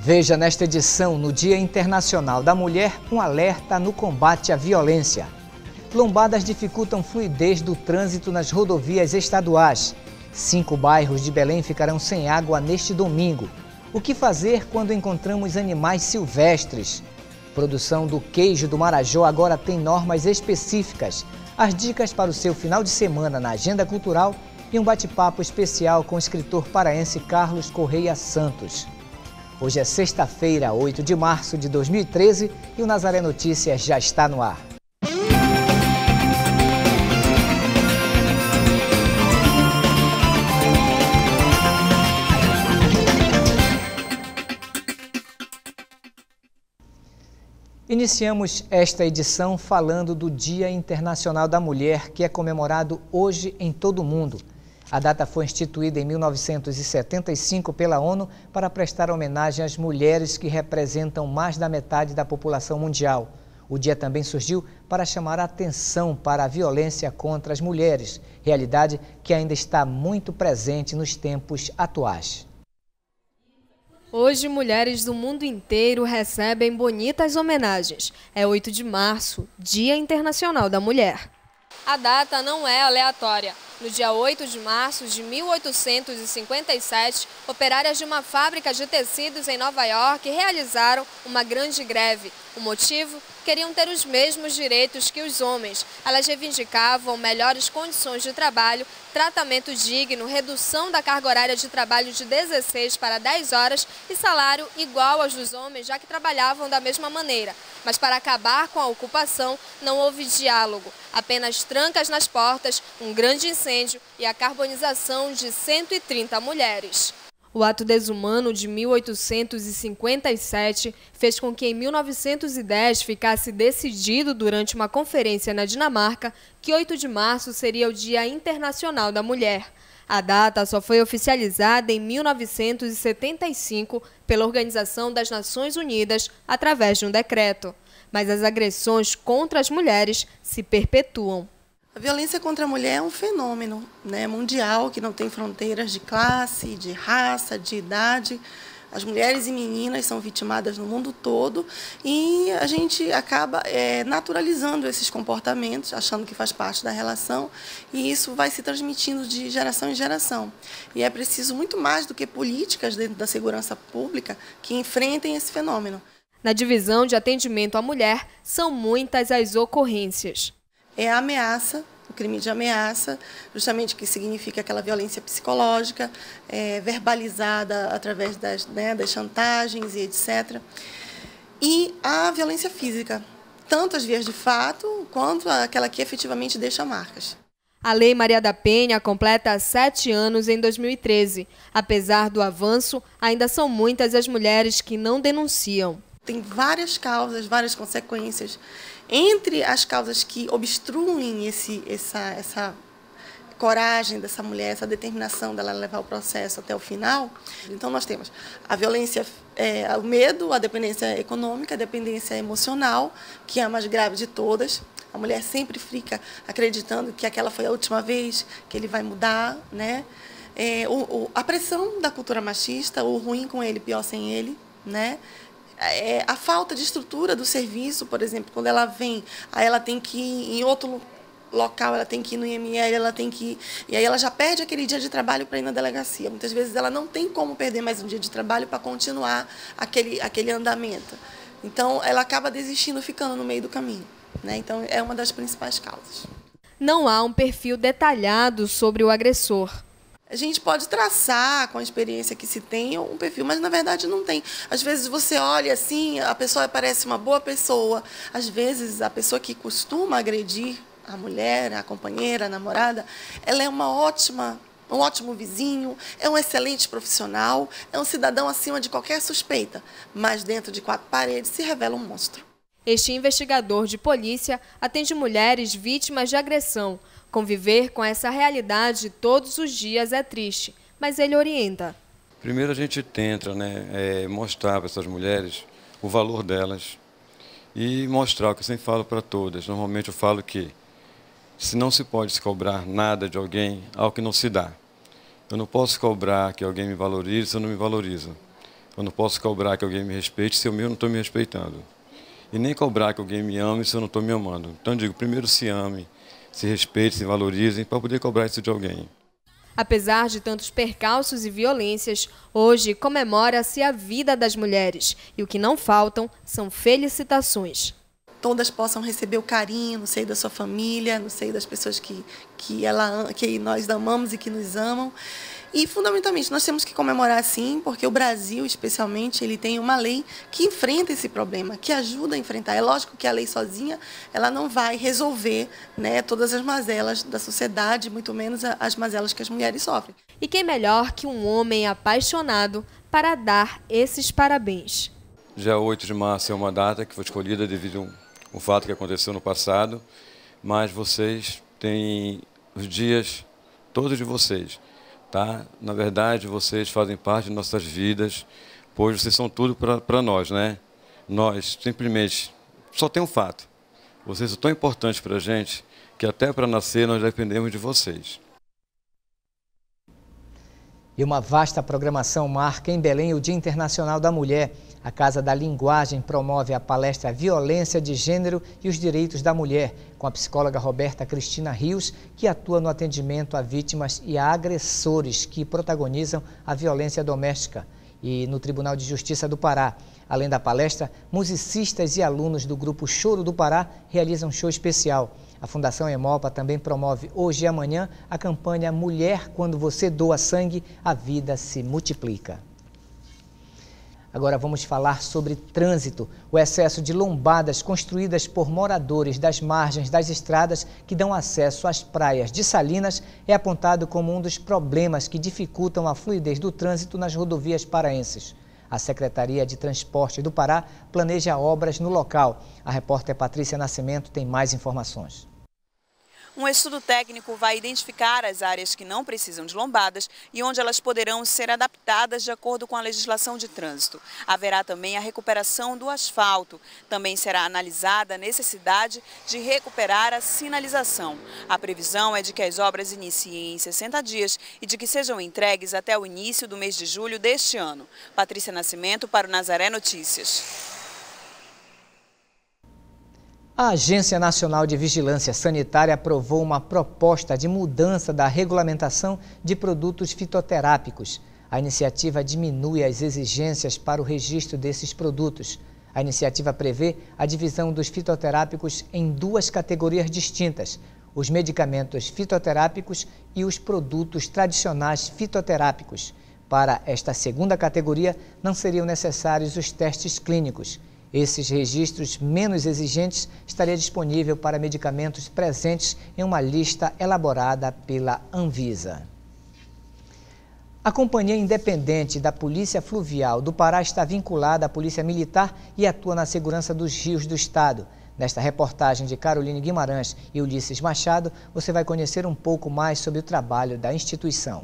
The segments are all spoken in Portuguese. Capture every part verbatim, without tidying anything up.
Veja nesta edição, no Dia Internacional da Mulher, um alerta no combate à violência. Lombadas dificultam fluidez do trânsito nas rodovias estaduais. Cinco bairros de Belém ficarão sem água neste domingo. O que fazer quando encontramos animais silvestres? Produção do queijo do Marajó agora tem normas específicas. As dicas para o seu final de semana na agenda cultural e um bate-papo especial com o escritor paraense Carlos Correia Santos. Hoje é sexta-feira, oito de março de dois mil e treze, e o Nazaré Notícias já está no ar. Iniciamos esta edição falando do Dia Internacional da Mulher, que é comemorado hoje em todo o mundo. A data foi instituída em mil novecentos e setenta e cinco pela ONU para prestar homenagem às mulheres que representam mais da metade da população mundial. O dia também surgiu para chamar a atenção para a violência contra as mulheres, realidade que ainda está muito presente nos tempos atuais. Hoje, mulheres do mundo inteiro recebem bonitas homenagens. É oito de março, Dia Internacional da Mulher. A data não é aleatória. No dia oito de março de mil oitocentos e cinquenta e sete, operárias de uma fábrica de tecidos em Nova York realizaram uma grande greve. O motivo? Queriam ter os mesmos direitos que os homens. Elas reivindicavam melhores condições de trabalho, tratamento digno, redução da carga horária de trabalho de dezesseis para dez horas e salário igual aos dos homens, já que trabalhavam da mesma maneira. Mas para acabar com a ocupação, não houve diálogo. Apenas trancas nas portas, um grande incêndio e a carbonização de cento e trinta mulheres. O ato desumano de mil oitocentos e cinquenta e sete fez com que em mil novecentos e dez ficasse decidido durante uma conferência na Dinamarca que oito de março seria o Dia Internacional da Mulher. A data só foi oficializada em mil novecentos e setenta e cinco pela Organização das Nações Unidas através de um decreto. Mas as agressões contra as mulheres se perpetuam. A violência contra a mulher é um fenômeno, né, mundial, que não tem fronteiras de classe, de raça, de idade. As mulheres e meninas são vitimadas no mundo todo e a gente acaba é, naturalizando esses comportamentos, achando que faz parte da relação, e isso vai se transmitindo de geração em geração. E é preciso muito mais do que políticas dentro da segurança pública que enfrentem esse fenômeno. Na divisão de atendimento à mulher, são muitas as ocorrências. É a ameaça, o crime de ameaça, justamente que significa aquela violência psicológica, é, verbalizada através das, né, das chantagens e etcétera. E a violência física, tanto as vias de fato, quanto aquela que efetivamente deixa marcas. A Lei Maria da Penha completa sete anos em dois mil e treze. Apesar do avanço, ainda são muitas as mulheres que não denunciam. Tem várias causas, várias consequências. Entre as causas que obstruem esse, essa, essa coragem dessa mulher, essa determinação dela levar o processo até o final, então nós temos a violência, é, o medo, a dependência econômica, a dependência emocional, que é a mais grave de todas. A mulher sempre fica acreditando que aquela foi a última vez, que ele vai mudar, né? É, o, o, a pressão da cultura machista, o ruim com ele, pior sem ele, né? É, a falta de estrutura do serviço, por exemplo, quando ela vem, aí ela tem que ir em outro local, ela tem que ir no I M L, ela tem que ir, e aí ela já perde aquele dia de trabalho para ir na delegacia. Muitas vezes ela não tem como perder mais um dia de trabalho para continuar aquele, aquele andamento. Então, ela acaba desistindo, ficando no meio do caminho, né? Então, é uma das principais causas. Não há um perfil detalhado sobre o agressor. A gente pode traçar, com a experiência que se tem, um perfil, mas na verdade não tem. Às vezes você olha assim, a pessoa parece uma boa pessoa. Às vezes a pessoa que costuma agredir a mulher, a companheira, a namorada, ela é uma ótima, um ótimo vizinho, é um excelente profissional, é um cidadão acima de qualquer suspeita, mas dentro de quatro paredes se revela um monstro. Este investigador de polícia atende mulheres vítimas de agressão. Conviver com essa realidade todos os dias é triste, mas ele orienta. Primeiro a gente tenta, né, é, mostrar para essas mulheres o valor delas e mostrar o que eu sempre falo para todas. Normalmente eu falo que se não se pode se cobrar nada de alguém, algo que não se dá. Eu não posso cobrar que alguém me valorize se eu não me valorizo. Eu não posso cobrar que alguém me respeite se eu mesmo não estou me respeitando. E nem cobrar que alguém me ame se eu não estou me amando. Então eu digo, primeiro se ame, se respeite, se valorizem, para poder cobrar isso de alguém. Apesar de tantos percalços e violências, hoje comemora-se a vida das mulheres. E o que não faltam são felicitações. Todas possam receber o carinho no seio da sua família, no seio das pessoas que, que, ela, que nós amamos e que nos amam. E, fundamentalmente, nós temos que comemorar sim, porque o Brasil, especialmente, ele tem uma lei que enfrenta esse problema, que ajuda a enfrentar. É lógico que a lei sozinha ela não vai resolver, né, todas as mazelas da sociedade, muito menos as mazelas que as mulheres sofrem. E quem melhor que um homem apaixonado para dar esses parabéns? Dia oito de março é uma data que foi escolhida devido ao fato que aconteceu no passado, mas vocês têm os dias todos de vocês. Tá? Na verdade, vocês fazem parte de nossas vidas, pois vocês são tudo para nós, né? Nós, simplesmente, só tem um fato. Vocês são tão importantes para a gente que até para nascer nós dependemos de vocês. E uma vasta programação marca em Belém o Dia Internacional da Mulher. A Casa da Linguagem promove a palestra Violência de Gênero e os Direitos da Mulher, com a psicóloga Roberta Cristina Rios, que atua no atendimento a vítimas e a agressores que protagonizam a violência doméstica, e no Tribunal de Justiça do Pará. Além da palestra, musicistas e alunos do grupo Choro do Pará realizam um show especial. A Fundação Hemopa também promove hoje e amanhã a campanha Mulher, quando você doa sangue, a vida se multiplica. Agora vamos falar sobre trânsito. O excesso de lombadas construídas por moradores das margens das estradas que dão acesso às praias de Salinas é apontado como um dos problemas que dificultam a fluidez do trânsito nas rodovias paraenses. A Secretaria de Transporte do Pará planeja obras no local. A repórter Patrícia Nascimento tem mais informações. Um estudo técnico vai identificar as áreas que não precisam de lombadas e onde elas poderão ser adaptadas de acordo com a legislação de trânsito. Haverá também a recuperação do asfalto. Também será analisada a necessidade de recuperar a sinalização. A previsão é de que as obras iniciem em sessenta dias e de que sejam entregues até o início do mês de julho deste ano. Patrícia Nascimento para o Nazaré Notícias. A Agência Nacional de Vigilância Sanitária aprovou uma proposta de mudança da regulamentação de produtos fitoterápicos. A iniciativa diminui as exigências para o registro desses produtos. A iniciativa prevê a divisão dos fitoterápicos em duas categorias distintas: os medicamentos fitoterápicos e os produtos tradicionais fitoterápicos. Para esta segunda categoria, não seriam necessários os testes clínicos. Esses registros menos exigentes estariam disponíveis para medicamentos presentes em uma lista elaborada pela Anvisa. A Companhia Independente da Polícia Fluvial do Pará está vinculada à Polícia Militar e atua na segurança dos rios do estado. Nesta reportagem de Caroline Guimarães e Ulisses Machado, você vai conhecer um pouco mais sobre o trabalho da instituição.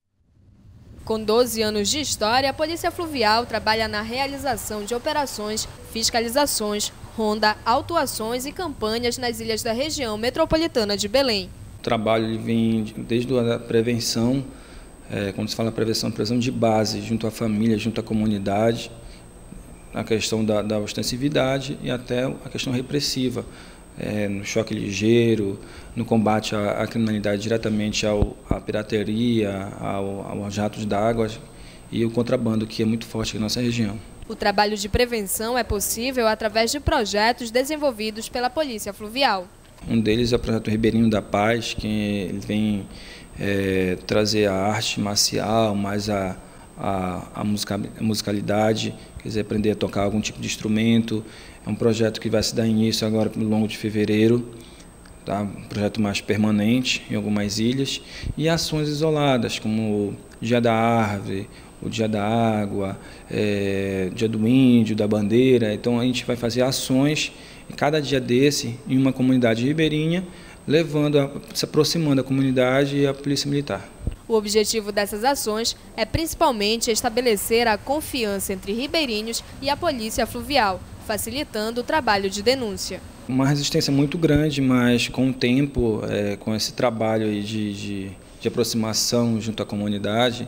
Com doze anos de história, a Polícia Fluvial trabalha na realização de operações, fiscalizações, ronda, autuações e campanhas nas ilhas da região metropolitana de Belém. O trabalho ele vem desde a prevenção, é, quando se fala prevenção, prevenção de base, junto à família, junto à comunidade, a questão da, da ostensividade e até a questão repressiva. É, no choque ligeiro, no combate à, à criminalidade diretamente ao, à pirateria, ao, aos jatos d'água e o contrabando, que é muito forte aqui na nossa região. O trabalho de prevenção é possível através de projetos desenvolvidos pela Polícia Fluvial. Um deles é o projeto Ribeirinho da Paz, que ele vem é, trazer a arte marcial, mais a, a, a, musica, a musicalidade, quer dizer, aprender a tocar algum tipo de instrumento. É um projeto que vai se dar início agora no longo de fevereiro, tá? Um projeto mais permanente em algumas ilhas, e ações isoladas, como o Dia da Árvore, o Dia da Água, é, Dia do Índio, da Bandeira. Então a gente vai fazer ações em cada dia desse em uma comunidade ribeirinha, levando a, se aproximando da comunidade e a Polícia Militar. O objetivo dessas ações é principalmente estabelecer a confiança entre ribeirinhos e a Polícia Fluvial, facilitando o trabalho de denúncia. Uma resistência muito grande, mas com o tempo, é, com esse trabalho aí de, de, de aproximação junto à comunidade,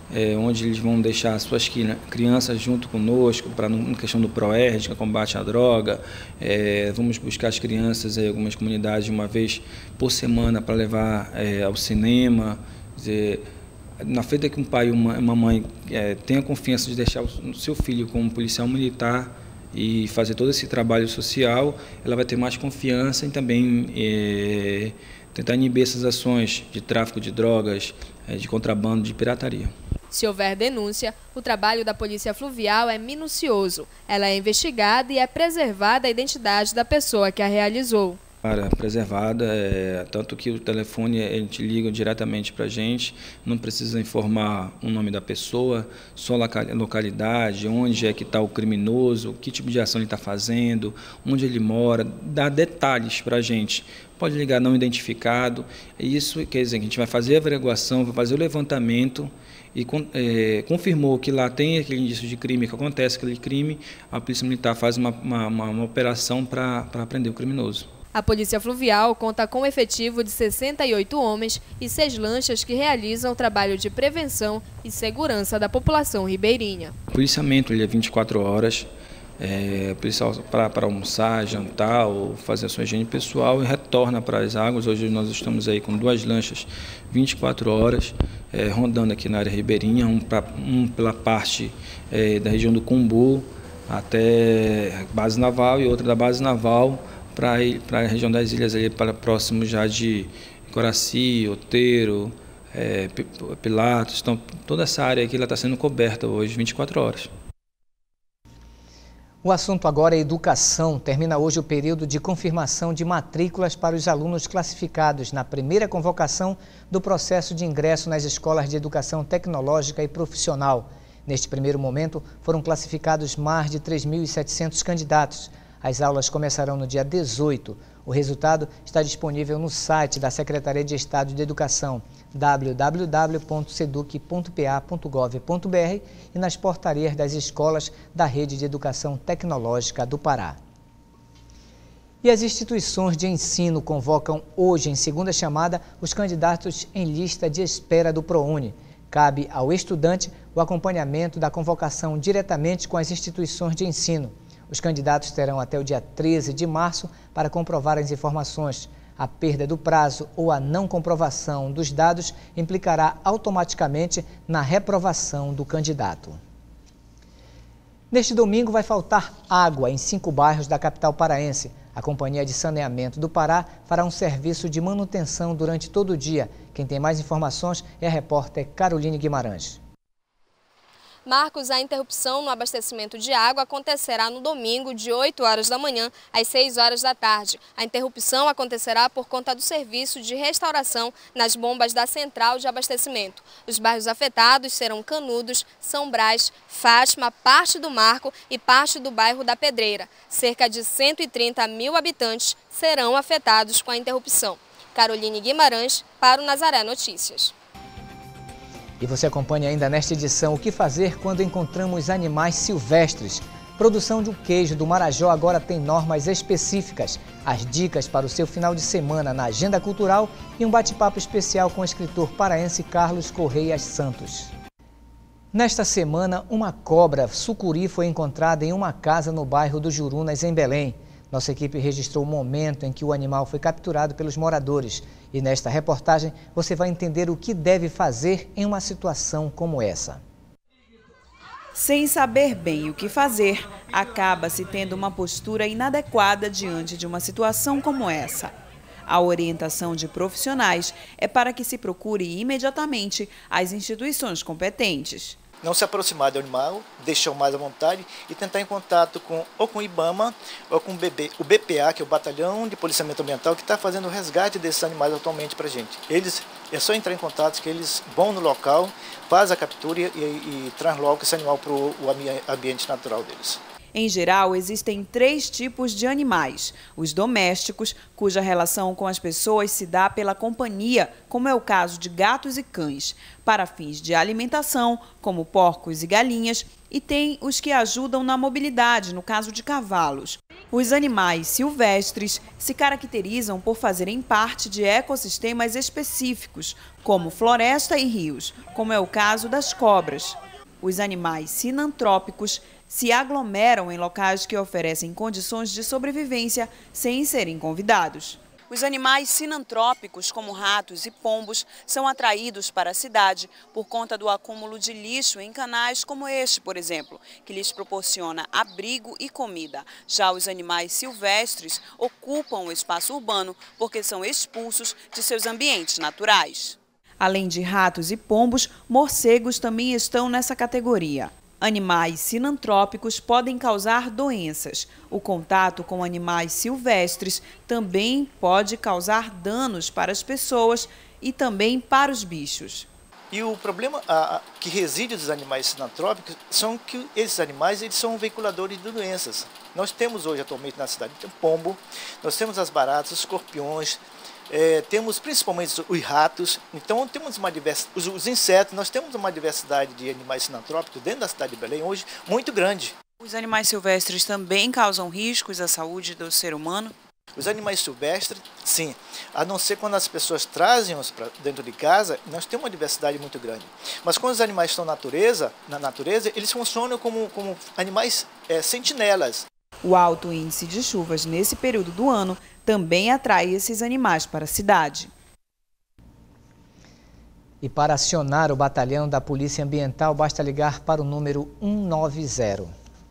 é, onde eles vão deixar as suas crianças junto conosco, para na questão do PROERD, que é combate à droga. É, vamos buscar as crianças em algumas comunidades uma vez por semana para levar é, ao cinema. Quer dizer, na feita que um pai e uma, uma mãe é, tenham confiança de deixar o seu filho como policial militar e fazer todo esse trabalho social, ela vai ter mais confiança em também é, tentar inibir essas ações de tráfico de drogas, é, de contrabando, de pirataria. Se houver denúncia, o trabalho da Polícia Fluvial é minucioso. Ela é investigada e é preservada a identidade da pessoa que a realizou. Para preservada, é, tanto que o telefone a gente liga diretamente para a gente, não precisa informar o nome da pessoa, só a localidade, onde é que está o criminoso, que tipo de ação ele está fazendo, onde ele mora, dá detalhes para a gente. Pode ligar não identificado, isso quer dizer que a gente vai fazer a averiguação, vai fazer o levantamento e é, confirmou que lá tem aquele indício de crime, que acontece aquele crime, a Polícia Militar faz uma, uma, uma, uma operação para para prender o criminoso. A Polícia Fluvial conta com um efetivo de sessenta e oito homens e seis lanchas que realizam o trabalho de prevenção e segurança da população ribeirinha. O policiamento ele é vinte e quatro horas, é, policial para, para almoçar, jantar ou fazer a sua higiene pessoal e retorna para as águas. Hoje nós estamos aí com duas lanchas vinte e quatro horas, é, rondando aqui na área ribeirinha, um, pra, um pela parte é, da região do Cumbu até a base naval e outra da base naval para a região das ilhas, ali, para próximo já de Coraci, Outeiro, é, Pilatos. Então, toda essa área aqui está sendo coberta hoje, vinte e quatro horas. O assunto agora é educação. Termina hoje o período de confirmação de matrículas para os alunos classificados na primeira convocação do processo de ingresso nas escolas de educação tecnológica e profissional. Neste primeiro momento, foram classificados mais de três mil e setecentos candidatos. As aulas começarão no dia dezoito. O resultado está disponível no site da Secretaria de Estado de Educação, w w w ponto seduc ponto p a ponto gov ponto b r, e nas portarias das escolas da Rede de Educação Tecnológica do Pará. E as instituições de ensino convocam hoje, em segunda chamada, os candidatos em lista de espera do ProUni. Cabe ao estudante o acompanhamento da convocação diretamente com as instituições de ensino. Os candidatos terão até o dia treze de março para comprovar as informações. A perda do prazo ou a não comprovação dos dados implicará automaticamente na reprovação do candidato. Neste domingo vai faltar água em cinco bairros da capital paraense. A Companhia de Saneamento do Pará fará um serviço de manutenção durante todo o dia. Quem tem mais informações é a repórter Caroline Guimarães. Marcos, a interrupção no abastecimento de água acontecerá no domingo, de oito horas da manhã às seis horas da tarde. A interrupção acontecerá por conta do serviço de restauração nas bombas da central de abastecimento. Os bairros afetados serão Canudos, São Brás, Fátima, parte do Marco e parte do bairro da Pedreira. Cerca de cento e trinta mil habitantes serão afetados com a interrupção. Caroline Guimarães, para o Nazaré Notícias. E você acompanha ainda nesta edição o que fazer quando encontramos animais silvestres. Produção de um queijo do Marajó agora tem normas específicas. As dicas para o seu final de semana na agenda cultural e um bate-papo especial com o escritor paraense Carlos Correias Santos. Nesta semana, uma cobra sucuri foi encontrada em uma casa no bairro do Jurunas, em Belém. Nossa equipe registrou o momento em que o animal foi capturado pelos moradores. E nesta reportagem você vai entender o que deve fazer em uma situação como essa. Sem saber bem o que fazer, acaba-se tendo uma postura inadequada diante de uma situação como essa. A orientação de profissionais é para que se procure imediatamente as instituições competentes. Não se aproximar do animal, deixar o mais à vontade e tentar em contato com, ou com o IBAMA ou com o, B B, o B P A, que é o Batalhão de Policiamento Ambiental, que está fazendo o resgate desses animais atualmente para a gente. Eles, é só entrar em contato que eles vão no local, fazem a captura e, e, e traz logo esse animal para o ambiente natural deles. Em geral, existem três tipos de animais. Os domésticos, cuja relação com as pessoas se dá pela companhia, como é o caso de gatos e cães, para fins de alimentação, como porcos e galinhas, e tem os que ajudam na mobilidade, no caso de cavalos. Os animais silvestres se caracterizam por fazerem parte de ecossistemas específicos, como floresta e rios, como é o caso das cobras. Os animais sinantrópicos se aglomeram em locais que oferecem condições de sobrevivência sem serem convidados. Os animais sinantrópicos, como ratos e pombos, são atraídos para a cidade por conta do acúmulo de lixo em canais como este, por exemplo, que lhes proporciona abrigo e comida. Já os animais silvestres ocupam o espaço urbano porque são expulsos de seus ambientes naturais. Além de ratos e pombos, morcegos também estão nessa categoria. Animais sinantrópicos podem causar doenças. O contato com animais silvestres também pode causar danos para as pessoas e também para os bichos. E o problema a, a, que reside dos animais sinantrópicos são que esses animais eles são veiculadores de doenças. Nós temos hoje atualmente na cidade o pombo, nós temos as baratas, os escorpiões, É, temos principalmente os ratos, então temos uma diversidade, os, os insetos, nós temos uma diversidade de animais sinantrópicos dentro da cidade de Belém hoje muito grande. Os animais silvestres também causam riscos à saúde do ser humano? Os animais silvestres, sim, a não ser quando as pessoas trazem-os para dentro de casa, nós temos uma diversidade muito grande. Mas quando os animais estão na natureza, na natureza eles funcionam como, como animais é, sentinelas. O alto índice de chuvas nesse período do ano também atrai esses animais para a cidade. E para acionar o batalhão da Polícia Ambiental, basta ligar para o número um nove zero.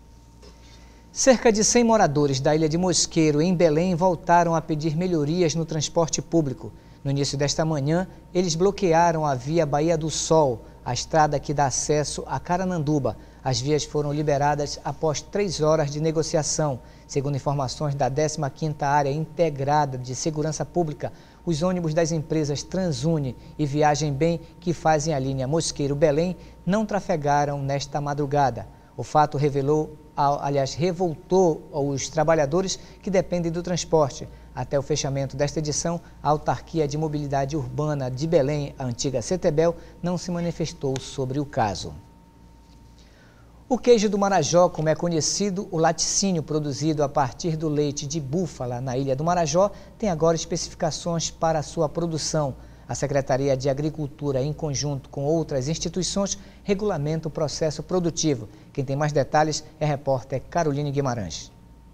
Cerca de cem moradores da Ilha de Mosqueiro, em Belém, voltaram a pedir melhorias no transporte público. No início desta manhã, eles bloquearam a via Baía do Sol, a estrada que dá acesso a Carananduba. As vias foram liberadas após três horas de negociação. Segundo informações da décima quinta Área Integrada de Segurança Pública, os ônibus das empresas Transune e Viagem Bem, que fazem a linha Mosqueiro-Belém, não trafegaram nesta madrugada. O fato revelou, aliás, revoltou os trabalhadores que dependem do transporte. Até o fechamento desta edição, a Autarquia de Mobilidade Urbana de Belém, a antiga CETEBEL, não se manifestou sobre o caso. O queijo do Marajó, como é conhecido, o laticínio produzido a partir do leite de búfala na Ilha do Marajó, tem agora especificações para a sua produção. A Secretaria de Agricultura, em conjunto com outras instituições, regulamenta o processo produtivo. Quem tem mais detalhes é a repórter Caroline Guimarães.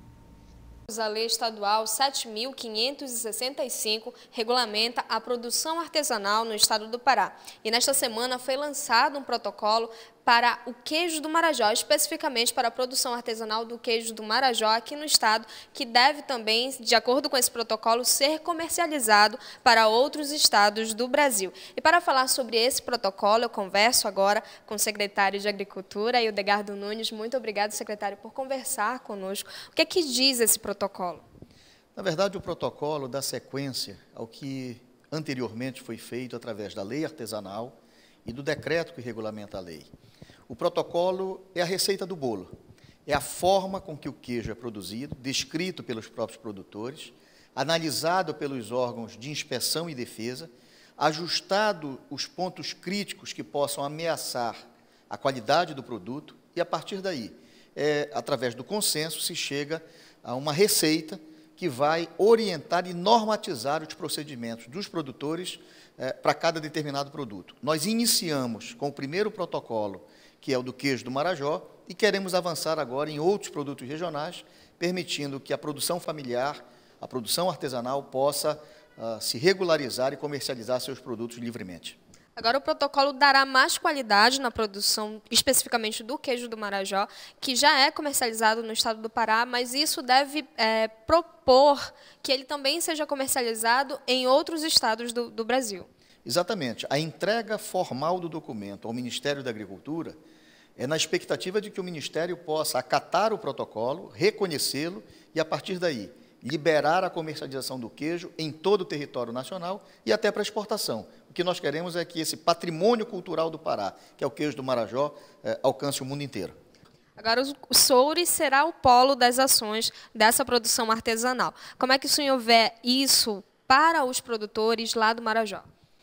A Lei Estadual sete mil quinhentos e sessenta e cinco regulamenta a produção artesanal no estado do Pará. E nesta semana foi lançado um protocolo para o queijo do Marajó, especificamente para a produção artesanal do queijo do Marajó aqui no estado, que deve também, de acordo com esse protocolo, ser comercializado para outros estados do Brasil. E para falar sobre esse protocolo, eu converso agora com o secretário de Agricultura, Hildegardo Nunes. Muito obrigado, secretário, por conversar conosco. O que é que diz esse protocolo? Na verdade, o protocolo dá sequência ao que anteriormente foi feito através da lei artesanal e do decreto que regulamenta a lei. O protocolo é a receita do bolo, é a forma com que o queijo é produzido, descrito pelos próprios produtores, analisado pelos órgãos de inspeção e defesa, ajustado os pontos críticos que possam ameaçar a qualidade do produto e, a partir daí, é, através do consenso, se chega a uma receita que vai orientar e normatizar os procedimentos dos produtores é, para cada determinado produto. Nós iniciamos com o primeiro protocolo, que é o do queijo do Marajó, e queremos avançar agora em outros produtos regionais, permitindo que a produção familiar, a produção artesanal possa uh, se regularizar e comercializar seus produtos livremente. Agora, o protocolo dará mais qualidade na produção, especificamente do queijo do Marajó, que já é comercializado no estado do Pará, mas isso deve é, propor que ele também seja comercializado em outros estados do, do Brasil. Exatamente. A entrega formal do documento ao Ministério da Agricultura é na expectativa de que o Ministério possa acatar o protocolo, reconhecê-lo e, a partir daí, liberar a comercialização do queijo em todo o território nacional e até para exportação. O que nós queremos é que esse patrimônio cultural do Pará, que é o queijo do Marajó, eh, alcance o mundo inteiro. Agora, o Soure será o polo das ações dessa produção artesanal. Como é que o senhor vê isso para os produtores lá do Marajó?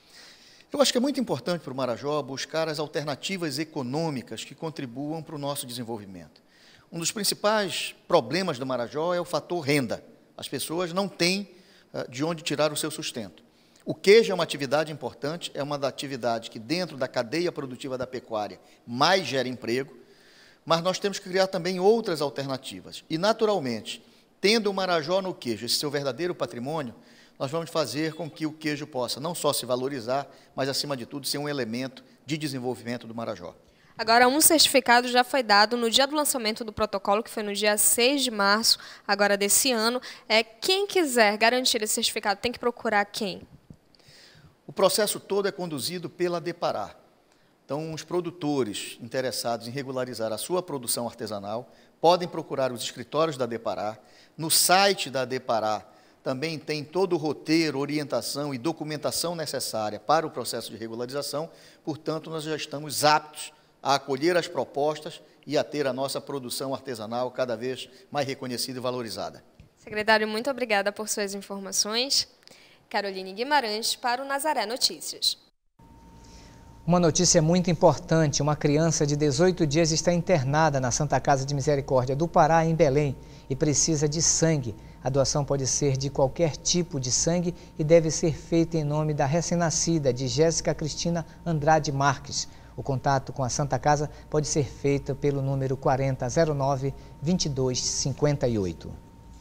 Eu acho que é muito importante para o Marajó buscar as alternativas econômicas que contribuam para o nosso desenvolvimento. Um dos principais problemas do Marajó é o fator renda. As pessoas não têm uh, de onde tirar o seu sustento. O queijo é uma atividade importante, é uma atividade que dentro da cadeia produtiva da pecuária mais gera emprego, mas nós temos que criar também outras alternativas. E, naturalmente, tendo o Marajó no queijo, esse seu verdadeiro patrimônio, nós vamos fazer com que o queijo possa não só se valorizar, mas, acima de tudo, ser um elemento de desenvolvimento do Marajó. Agora, um certificado já foi dado no dia do lançamento do protocolo, que foi no dia seis de março, agora desse ano. É, quem quiser garantir esse certificado tem que procurar quem? O processo todo é conduzido pela Depará. Então, os produtores interessados em regularizar a sua produção artesanal podem procurar os escritórios da Depará. No site da Depará também tem todo o roteiro, orientação e documentação necessária para o processo de regularização. Portanto, nós já estamos aptos a acolher as propostas e a ter a nossa produção artesanal cada vez mais reconhecida e valorizada. Secretário, muito obrigada por suas informações. Caroline Guimarães para o Nazaré Notícias. Uma notícia muito importante, uma criança de dezoito dias está internada na Santa Casa de Misericórdia do Pará, em Belém, e precisa de sangue. A doação pode ser de qualquer tipo de sangue e deve ser feita em nome da recém-nascida, de Jéssica Cristina Andrade Marques. O contato com a Santa Casa pode ser feito pelo número quarenta, zero nove, vinte e dois, cinquenta e oito.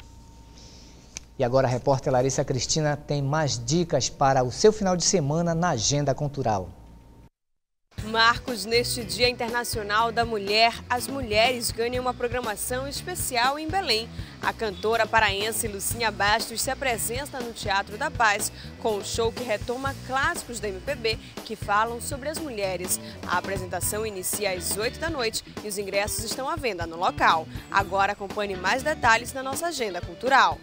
E agora a repórter Larissa Cristina tem mais dicas para o seu final de semana na agenda cultural. Marcos, neste Dia Internacional da Mulher, as mulheres ganham uma programação especial em Belém. A cantora paraense Lucinha Bastos se apresenta no Teatro da Paz com um show que retoma clássicos da M P B que falam sobre as mulheres. A apresentação inicia às oito da noite e os ingressos estão à venda no local. Agora acompanhe mais detalhes na nossa agenda cultural.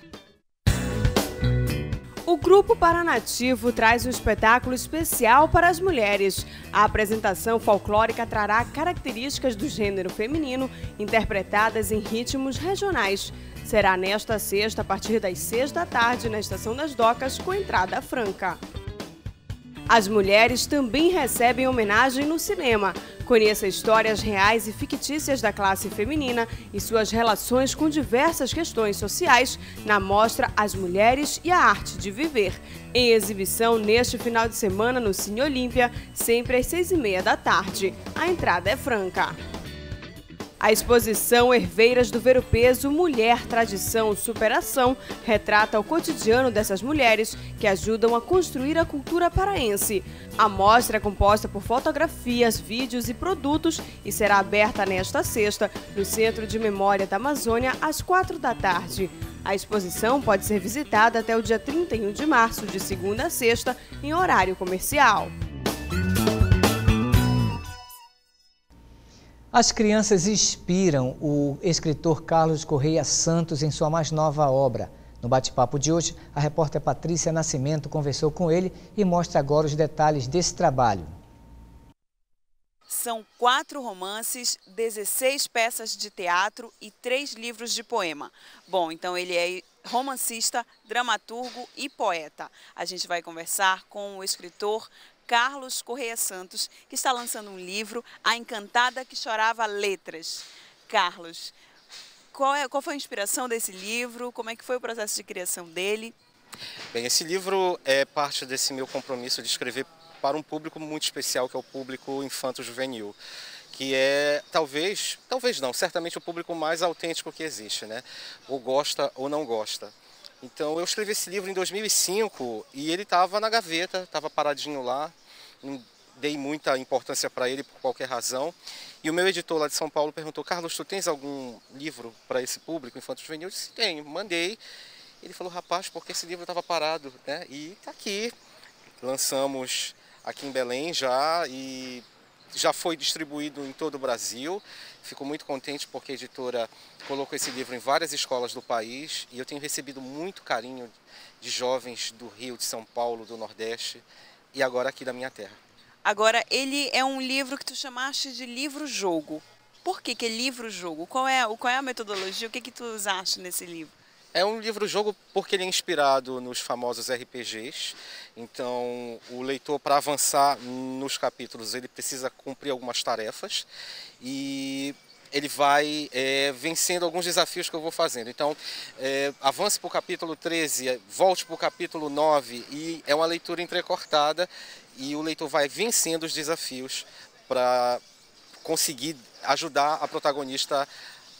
O Grupo Paranativo traz um espetáculo especial para as mulheres. A apresentação folclórica trará características do gênero feminino interpretadas em ritmos regionais. Será nesta sexta, a partir das seis da tarde, na Estação das Docas, com entrada franca. As mulheres também recebem homenagem no cinema. Conheça histórias reais e fictícias da classe feminina e suas relações com diversas questões sociais na mostra As Mulheres e a Arte de Viver, em exibição neste final de semana no Cine Olímpia, sempre às seis e meia da tarde. A entrada é franca. A exposição Herveiras do Ver-o-Peso, Mulher, Tradição, Superação retrata o cotidiano dessas mulheres que ajudam a construir a cultura paraense. A mostra é composta por fotografias, vídeos e produtos e será aberta nesta sexta no Centro de Memória da Amazônia às quatro da tarde. A exposição pode ser visitada até o dia trinta e um de março, de segunda a sexta, em horário comercial. As crianças inspiram o escritor Carlos Correia Santos em sua mais nova obra. No bate-papo de hoje, a repórter Patrícia Nascimento conversou com ele e mostra agora os detalhes desse trabalho. São quatro romances, dezesseis peças de teatro e três livros de poema. Bom, então ele é romancista, dramaturgo e poeta. A gente vai conversar com o escritor Carlos Correia Santos, que está lançando um livro, A Encantada que Chorava Letras. Carlos, qual, é, qual foi a inspiração desse livro? Como é que foi o processo de criação dele? Bem, esse livro é parte desse meu compromisso de escrever para um público muito especial, que é o público infanto-juvenil, que é, talvez, talvez não, certamente o público mais autêntico que existe, né? Ou gosta ou não gosta. Então eu escrevi esse livro em dois mil e cinco e ele estava na gaveta, estava paradinho lá, não dei muita importância para ele por qualquer razão. E o meu editor lá de São Paulo perguntou: Carlos, tu tens algum livro para esse público infanto-juvenil? Eu disse: tenho, mandei. Ele falou: rapaz, porque esse livro estava parado, né? E está aqui, lançamos aqui em Belém já e já foi distribuído em todo o Brasil. Fico muito contente porque a editora colocou esse livro em várias escolas do país e eu tenho recebido muito carinho de jovens do Rio, de São Paulo, do Nordeste e agora aqui da minha terra. Agora, ele é um livro que tu chamaste de livro-jogo. Por que que é livro-jogo? Qual é, qual é a metodologia? O que que tu usaste nesse livro? É um livro-jogo porque ele é inspirado nos famosos R P Gs. Então, o leitor, para avançar nos capítulos, ele precisa cumprir algumas tarefas. E ele vai é, vencendo alguns desafios que eu vou fazendo. Então, é, avance para o capítulo treze, volte para o capítulo nove, e é uma leitura entrecortada, e o leitor vai vencendo os desafios para conseguir ajudar a protagonista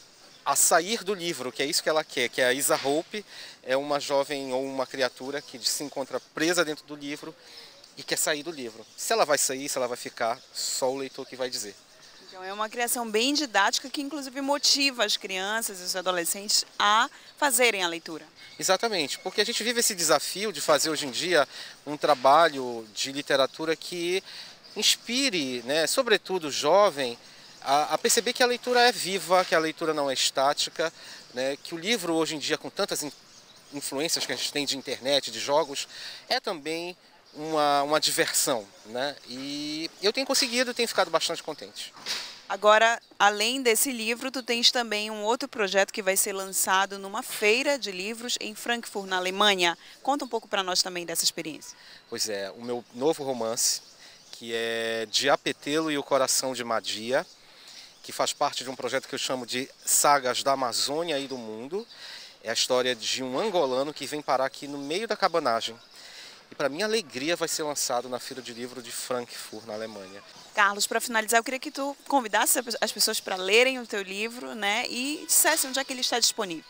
a sair do livro, que é isso que ela quer, que é a Isa Hope, é uma jovem ou uma criatura que se encontra presa dentro do livro e quer sair do livro. Se ela vai sair, se ela vai ficar, só o leitor que vai dizer. Então é uma criação bem didática que inclusive motiva as crianças e os adolescentes a fazerem a leitura. Exatamente, porque a gente vive esse desafio de fazer hoje em dia um trabalho de literatura que inspire, né, sobretudo o jovem, a, a perceber que a leitura é viva, que a leitura não é estática, né, que o livro hoje em dia, com tantas influências que a gente tem de internet, de jogos, é também uma, uma diversão, né? E eu tenho conseguido, tenho ficado bastante contente. Agora, além desse livro, tu tens também um outro projeto que vai ser lançado numa feira de livros em Frankfurt, na Alemanha. Conta um pouco para nós também dessa experiência. Pois é, o meu novo romance, que é De Apetelo e o Coração de Madia, que faz parte de um projeto que eu chamo de Sagas da Amazônia e do Mundo. É a história de um angolano que vem parar aqui no meio da cabanagem. E para minha alegria vai ser lançado na Feira de Livro de Frankfurt, na Alemanha. Carlos, para finalizar, eu queria que tu convidasse as pessoas para lerem o teu livro, né, e dissesse onde é que ele está disponível.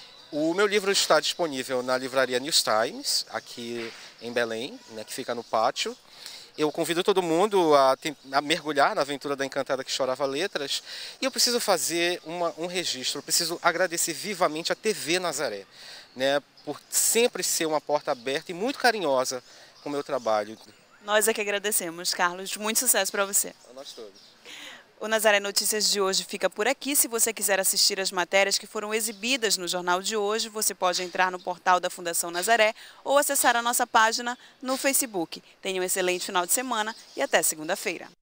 O meu livro está disponível na livraria News Times, aqui em Belém, né, que fica no pátio. Eu convido todo mundo a, a mergulhar na aventura da encantada que chorava letras. E eu preciso fazer uma, um registro, eu preciso agradecer vivamente a T V Nazaré, né, por sempre ser uma porta aberta e muito carinhosa com o meu trabalho. Nós é que agradecemos, Carlos. Muito sucesso para você. A nós todos. O Nazaré Notícias de hoje fica por aqui. Se você quiser assistir as matérias que foram exibidas no jornal de hoje, você pode entrar no portal da Fundação Nazaré ou acessar a nossa página no Facebook. Tenha um excelente final de semana e até segunda-feira.